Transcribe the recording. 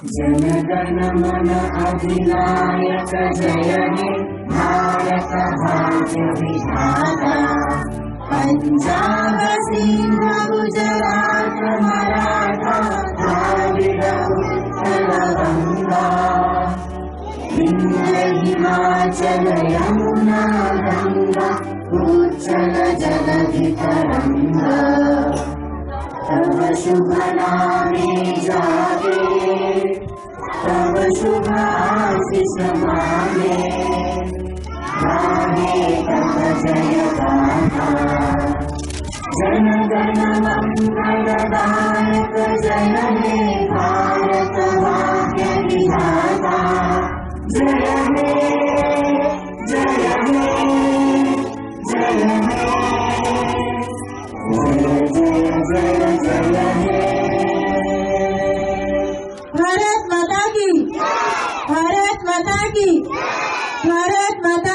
जन गण मन अधिनायक जय हे भारत भाग्य विधाता। पंजाब सिंध गुजरात मराठा द्राविड उत्कल गंगा। विंध्य हिमाचल यमुना गंगा उच्चल जलधि तरंगा। तब शुभ नामे जागे तब शुभ आशीष मांगे। गाहे तब जय गाथा जन गण मंगलदायक जय हे भारत भाग्य विधाता। जय हे जय हे जय हे भारत माता की, भारत माता की, भारत माता